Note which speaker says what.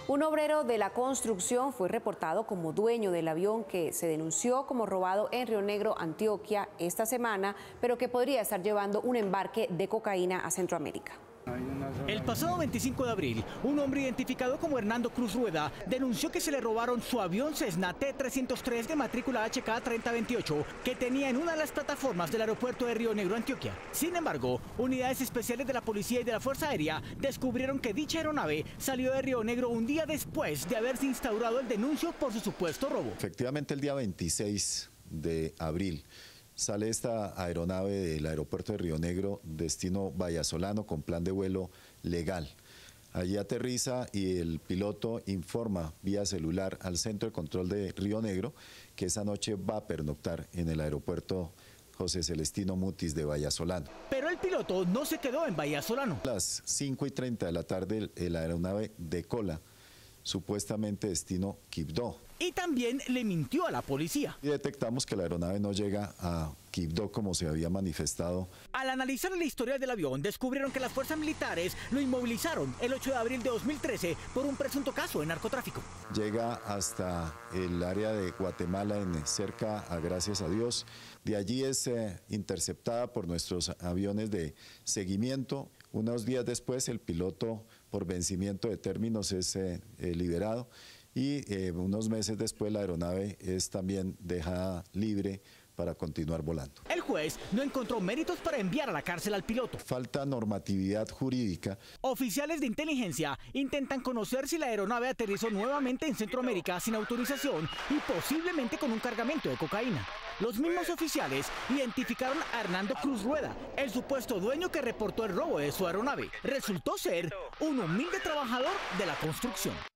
Speaker 1: Un obrero de la construcción fue reportado como dueño del avión que se denunció como robado en Río Negro, Antioquia, esta semana, pero que podría estar llevando un embarque de cocaína a Centroamérica.
Speaker 2: El pasado 25 de abril, un hombre identificado como Hernando Cruz Rueda denunció que se le robaron su avión Cessna T-303 de matrícula HK 3028 que tenía en una de las plataformas del aeropuerto de Río Negro, Antioquia. Sin embargo, unidades especiales de la policía y de la Fuerza Aérea descubrieron que dicha aeronave salió de Río Negro un día después de haberse instaurado el denuncio por su supuesto robo.
Speaker 3: Efectivamente, el día 26 de abril sale esta aeronave del aeropuerto de Río Negro, destino Vallasolano, con plan de vuelo legal. Allí aterriza y el piloto informa vía celular al centro de control de Río Negro que esa noche va a pernoctar en el aeropuerto José Celestino Mutis de Vallasolano.
Speaker 2: Pero el piloto no se quedó en Vallasolano.
Speaker 3: A las 5:30 de la tarde, la aeronave decola, supuestamente destino Quibdó.
Speaker 2: Y también le mintió a la policía.
Speaker 3: Y detectamos que la aeronave no llega a Quibdó como se había manifestado.
Speaker 2: Al analizar el historial del avión, descubrieron que las fuerzas militares lo inmovilizaron el 8 de abril de 2013 por un presunto caso de narcotráfico.
Speaker 3: Llega hasta el área de Guatemala, cerca a Gracias a Dios. De allí es interceptada por nuestros aviones de seguimiento. Unos días después, el piloto, por vencimiento de términos, es liberado. Y unos meses después la aeronave es también dejada libre para continuar volando.
Speaker 2: El juez no encontró méritos para enviar a la cárcel al piloto.
Speaker 3: Falta normatividad jurídica.
Speaker 2: Oficiales de inteligencia intentan conocer si la aeronave aterrizó nuevamente en Centroamérica sin autorización y posiblemente con un cargamento de cocaína. Los mismos oficiales identificaron a Hernando Cruz Rueda, el supuesto dueño que reportó el robo de su aeronave. Resultó ser un humilde trabajador de la construcción.